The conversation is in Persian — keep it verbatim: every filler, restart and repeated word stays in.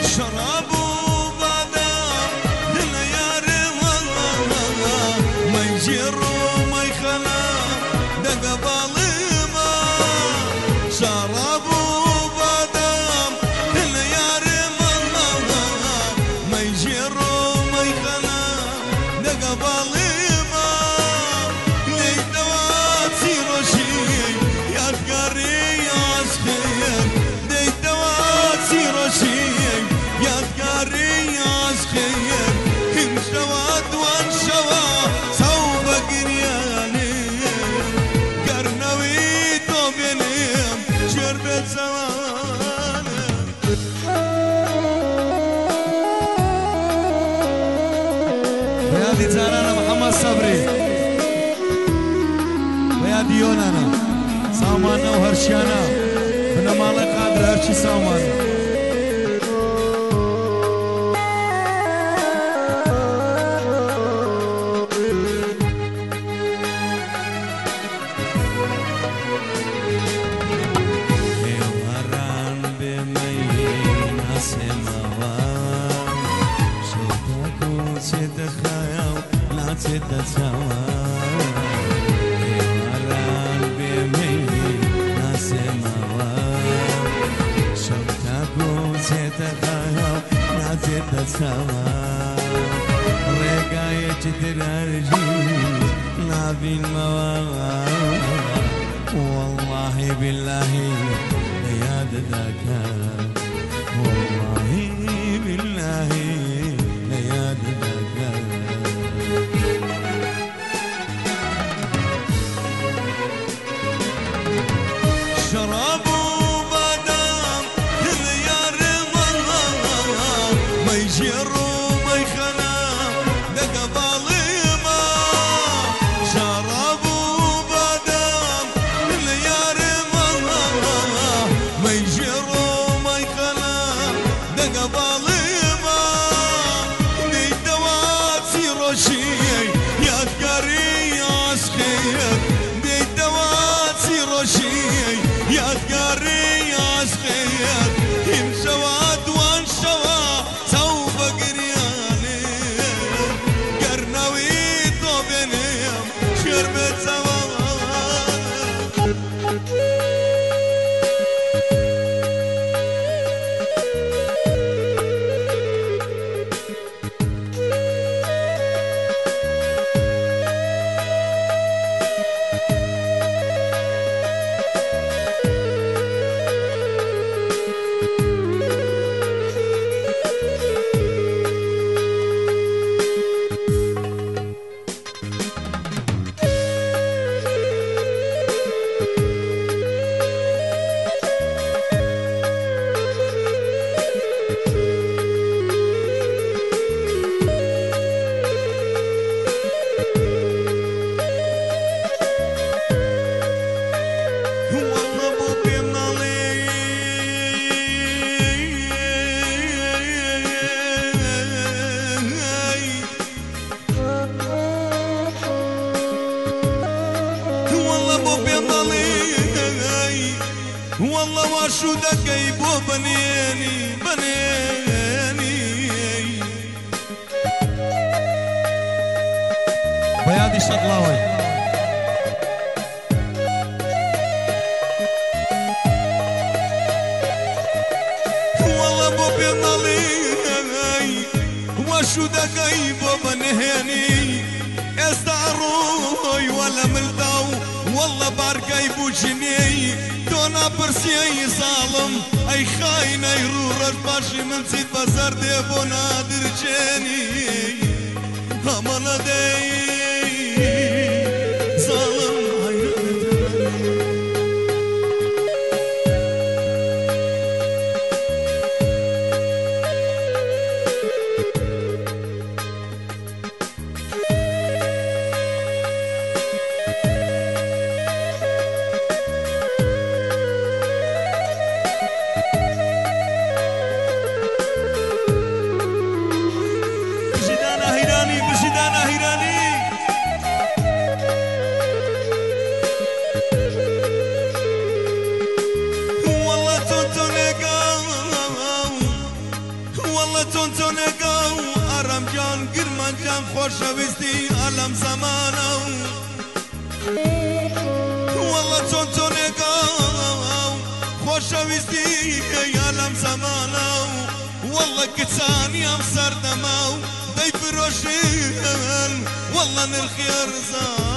شراب وبادام دل ياري والله ما يجروا ما يخلا دقبال ما شراب وبادام دل ياري والله ما يجروا ما يخلا دقبال ما ليدوات سيروشي يا تقاري يا عسخير ليدوات سيروشي يا تقاري يا عسخير كم شواد وان شوا صوب قرياني قرنوي توبينيم شربت زماني ويا دي زارانا محمد صبري ويا ديونانا سامانا وهرشيانا بنا مالك قادر هرشي سامانا رقاية ترجي نابي المواء والله بالله يا ذاك والله بالله يا ذاك شراب وبادام دل ياري والله ما يجروا ما يخلا دقبال ما شراب وبادام دل ياري والله ما يجروا ما يخلا دقبال ما ليدوات سيروشي يا تقاري يا عسخير ليدوات سيروشي يا تقاري يا عسخير هم سواد وان شوا صوب قرياني قرنوي طوبينيم شربت زمان والله واشو دقي بو بنيني بنيني بيادي شغلاوي والله بو بينالي واشو دقي بو بنيني استعروي ولا ملتاو والله بارقاي بو جني دونا برسي ظالم اي خاين اي رورج باشي من سيد بزر دي بو نادر جاني همالا دي ظالم بشدانا هيراني بشدانا هيراني والله چون چونێکە و ئارەمجان گرمانجان خۆشەویستی ئەلەم زەمانە والله چون چونێکە خۆشەویستی ئەلەم زەمانە والله کچانیام سەردەما و دەیفرۆشن والله نرخی ئەرزان